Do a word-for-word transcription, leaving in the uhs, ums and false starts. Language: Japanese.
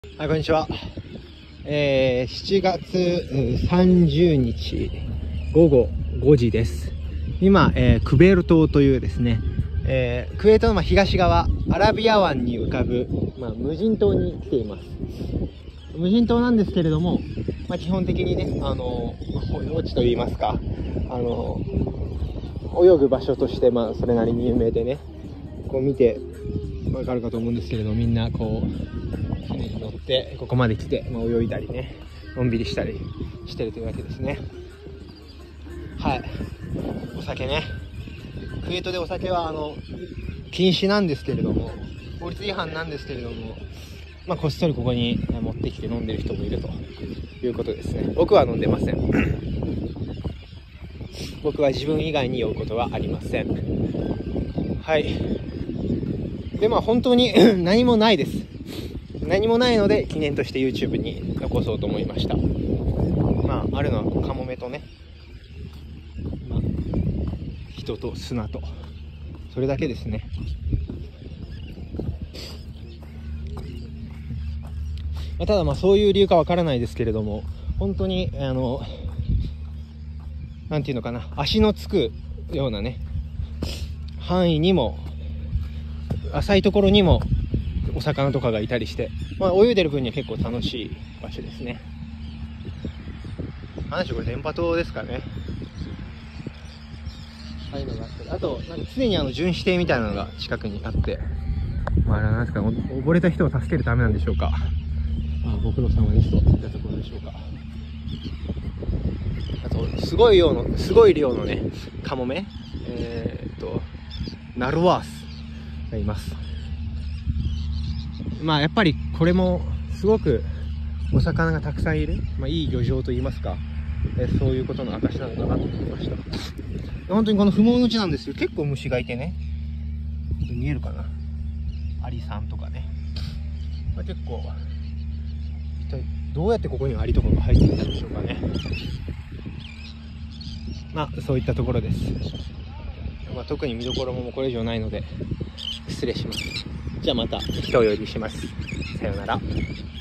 はい、こんにちは。えー、しちがつさんじゅうにちごごごじです。今、えー、クベル島というですね、えー、クウェートのまあ東側、アラビア湾に浮かぶ、まあ、無人島に来ています。無人島なんですけれども、まあ、基本的にね、あの、保養地といいますか、あの、泳ぐ場所として、まあ、それなりに有名でね、こう見てわかるかと思うんですけれど、みんなこう、船に乗ってここまで来て、まあ、泳いだりね、のんびりしたりしてるというわけですね。はい。お酒ね。クウェートでお酒はあの禁止なんですけれども、法律違反なんですけれども、まあ、こっそりここに持ってきて飲んでる人もいるということですね。僕は飲んでません。僕は自分以外に酔うことはありません。はい。で、まあ本当に何もないです。何もないので記念として YouTube に残そうと思いました。まああるのはカモメとね、まあ、人と砂とそれだけですね。まあ、ただまあそういう理由かわからないですけれども、本当にあのなんていうのかな、足のつくようなね範囲にも浅いところにもお魚とかがいたりして、まあ、泳いでる分には結構楽しい場所ですね。何でしょう、これ電波塔ですかね。ああいうのがあったり、あとなんか常にあの巡視艇みたいなのが近くにあって、まあなんですか、溺れた人を助けるためなんでしょうか。ああ、ご苦労様ですといったところでしょうか。あとすごい量のすごい量のねカモメ、えー、っとナルワースがいます。まあやっぱりこれもすごくお魚がたくさんいる、まあ、いい漁場といいますか、えそういうことの証なのかなと思いました。本当にこの不毛の地なんですよ。結構虫がいてね、見えるかな、アリさんとかね、まあ、結構一体どうやってここにアリとかが入ってきたんでしょうかね。まあそういったところです。まあ、特に見どころもこれ以上ないので失礼します。じゃあまた一泳ぎします。さようなら。